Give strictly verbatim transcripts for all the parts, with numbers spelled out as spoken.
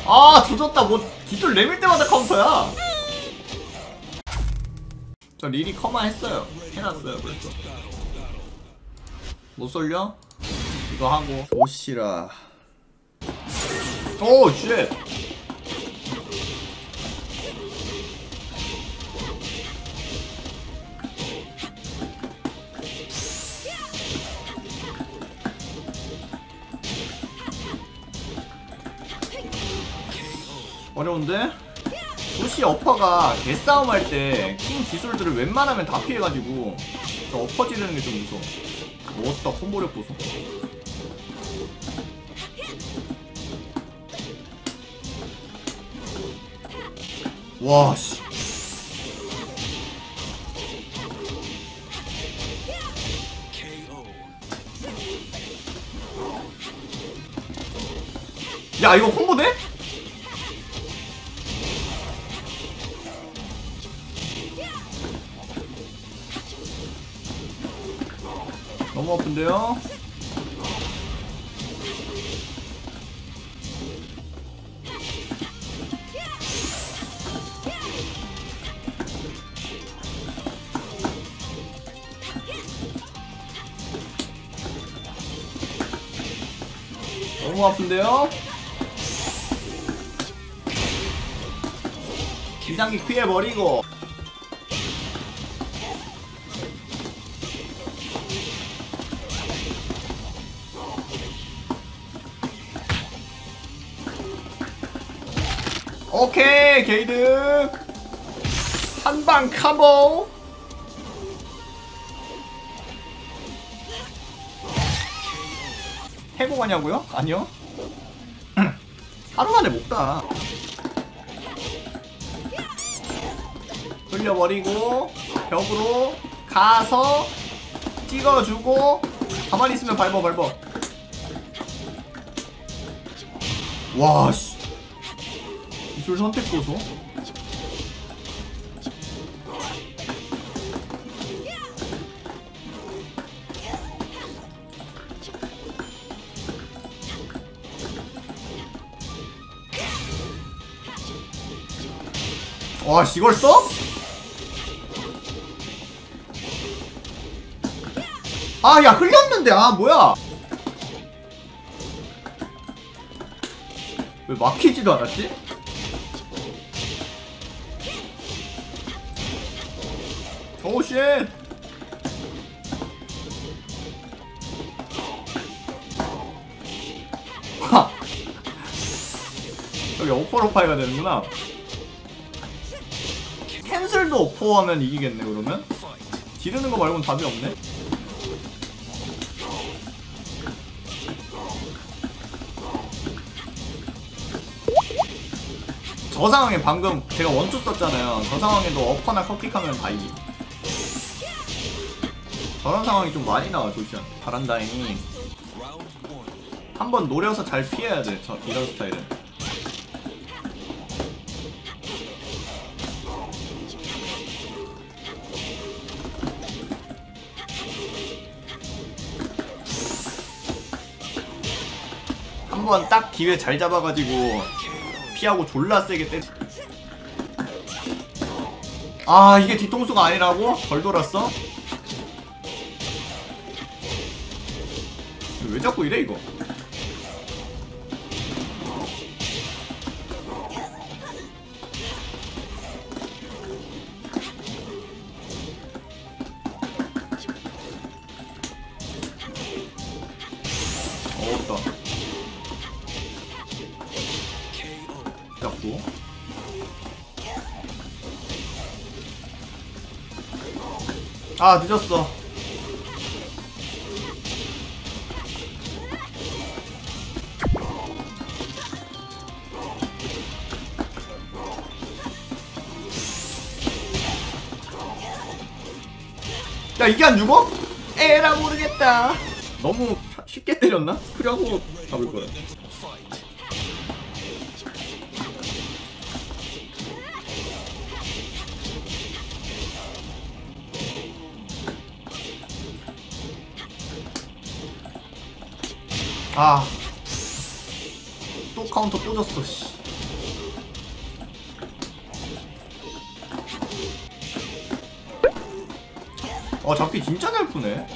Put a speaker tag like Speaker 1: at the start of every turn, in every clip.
Speaker 1: 아 조졌다. 뭐 기술 내밀 때마다 카운터야. 저 릴이 커만 했어요. 해놨어요 벌써. 못 쏠려? 이거 하고 오시라. 오 쉣. 어려운데? 도시 어퍼가 개싸움 할 때 킹 기술들을 웬만하면 다 피해가지고 저 어퍼 지르는 게 좀 무서워. 멋있다. 콤보력 보소. 와 씨. 야 이거 콤보 돼? 너무 아픈데요? 너무 아픈데요? 기상기 피해버리고. 오케이 게이드 한방 컴보. 해고가냐고요? 아니요. 하루만에 못가. 돌려버리고 벽으로 가서 찍어주고 가만히 있으면 밟어 밟어. 와씨 기술 선택 보소. 와씨 이걸 써? 아 야 흘렸는데. 아 뭐야 왜 막히지도 않았지? 오우 쉣. 하 여기 오퍼로파이가 되는구나. 캔슬도 오퍼하면 이기겠네 그러면? 지르는 거 말고는 답이 없네? 저 상황에 방금 제가 원투 썼잖아요. 저 상황에도 어퍼나 컵킥하면 다 이기. 저런 상황이 좀 많이 나와 조시안. 바란다인이 한번 노려서 잘 피해야 돼. 저 이런 스타일은. 한번 딱 기회 잘 잡아가지고 피하고 졸라 세게 때. 아 이게 뒤통수가 아니라고? 덜 돌았어? 왜 자꾸 이래 이거? 어렵다. 잡고 아 늦었어. 야 이게 안 죽어? 에라 모르겠다. 너무 쉽게 때렸나? 그러고 잡을 거야. 아, 또 카운터 또 졌어. 씨. 어 잡기 진짜 잘 푸네.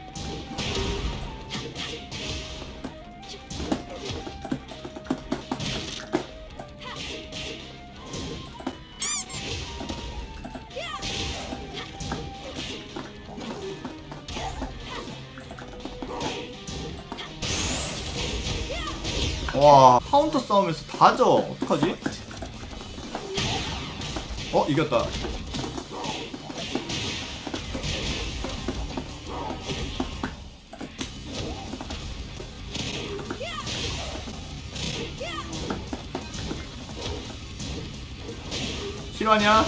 Speaker 1: 와 카운터 싸움에서 다 져. 어떡하지? 어 이겼다. 실화냐?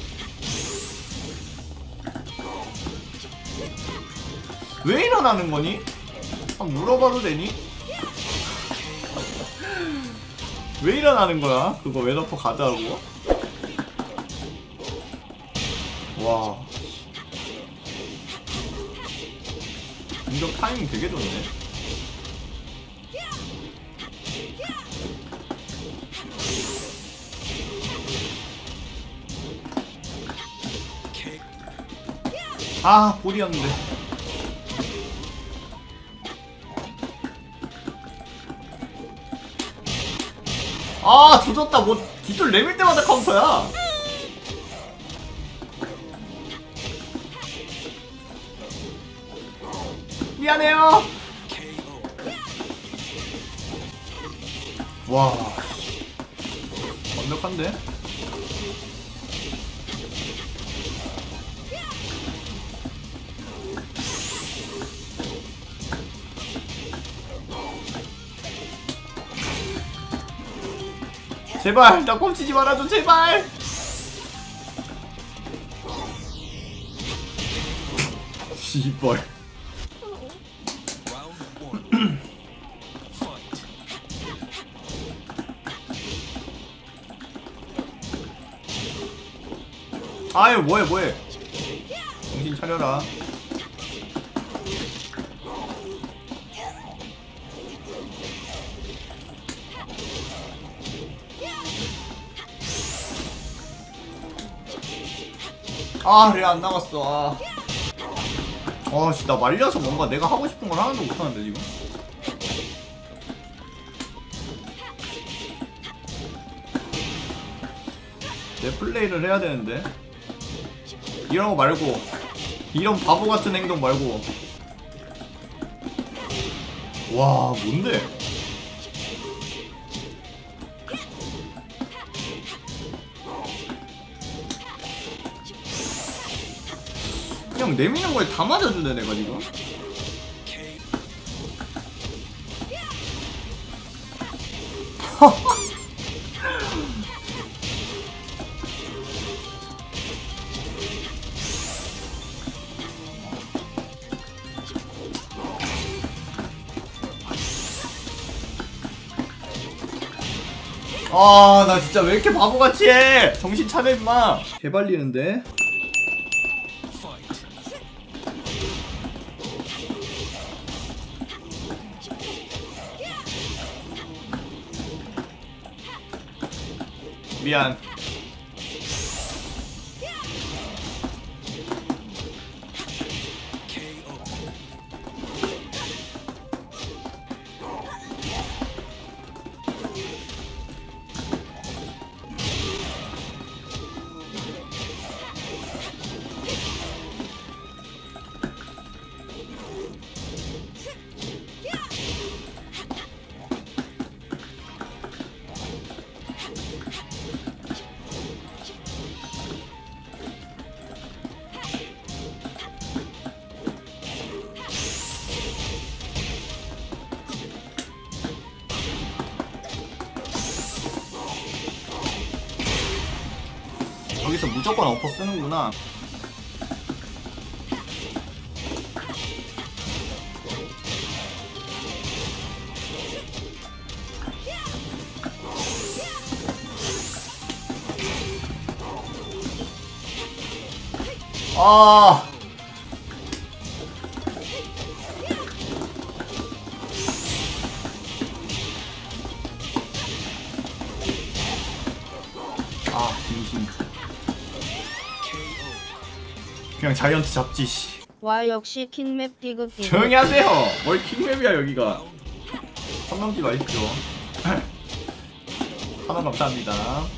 Speaker 1: 왜 일어나는 거니? 한번 물어봐도 되니? 왜 일어나는 거야? 그거 웨더퍼 가드하고? 와 공격 타이밍 되게 좋네. 아 볼이었는데. 아 조졌다. 뭐 기술 내밀 때마다 카운터야. 미안해요. 와 완벽한데? 제발 나 꼼치지 말아줘 제발. 씨발. 아유 뭐해 뭐해. 정신 차려라. 아 그래 안 나갔어. 아 아씨 나 말려서 뭔가 내가 하고 싶은 걸 하나도 못하는데 지금. 내 플레이를 해야 되는데 이런 거 말고 이런 바보 같은 행동 말고. 와 뭔데? 그냥 내미는 거에 다 맞아주네 내가 지금. 아 나 진짜 왜 이렇게 바보같이 해. 정신 차려 임마. 개발리는데. 미안. 여기서 무조건 어퍼 쓰는구나. 아 아, 진심. 그냥 자이언트 잡지, 씨.
Speaker 2: 와 역시 킹맵 디귿 디귿.
Speaker 1: 조용히 하세요. 뭘 킹맵이야 여기가. 선 넘지 마십시오. 하나 감사합니다.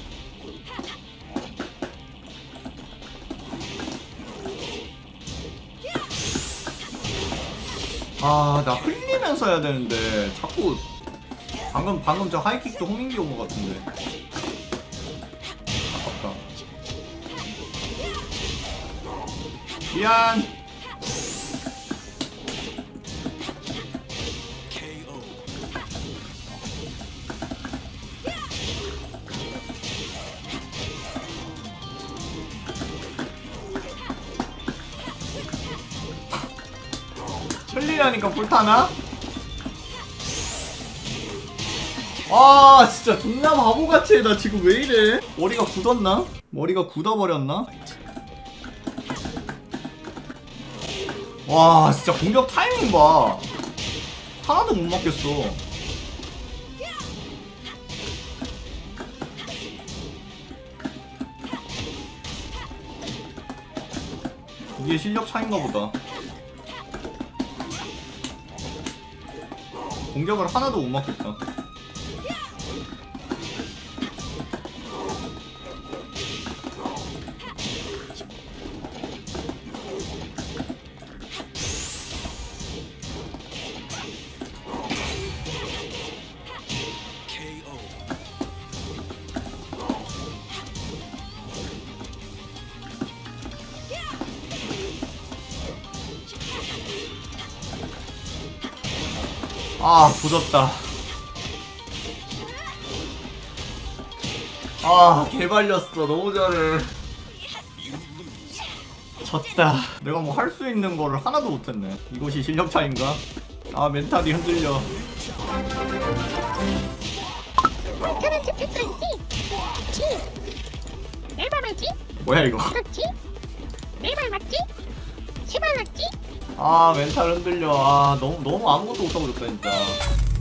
Speaker 1: 아, 나 흘리면서 해야 되는데 자꾸 방금 방금 저 하이킥도 홍민기 온 것 같은데. 아깝다. 미안. 흘리려니까 불타나? 아 진짜 존나 바보같이 해. 나 지금 왜 이래? 머리가 굳었나? 머리가 굳어버렸나? 와 진짜 공격 타이밍 봐. 하나도 못 맞겠어. 이게 실력 차인가 보다. 공격을 하나도 못 맞겠다. 아 조졌다. 아 개발렸어. 너무 잘해. 졌다. 내가 뭐 할 수 있는 거를 하나도 못했네. 이것이 실력 차인가? 아 멘탈이 흔들려.
Speaker 3: 저는 집했지 그치? 내 말 맞지?
Speaker 1: 뭐야 이거?
Speaker 3: 그렇지? 내 말 맞지? 제발 맞지?
Speaker 1: 아 멘탈 흔들려. 아 너무 너무 아무것도 못하고 졌다 진짜.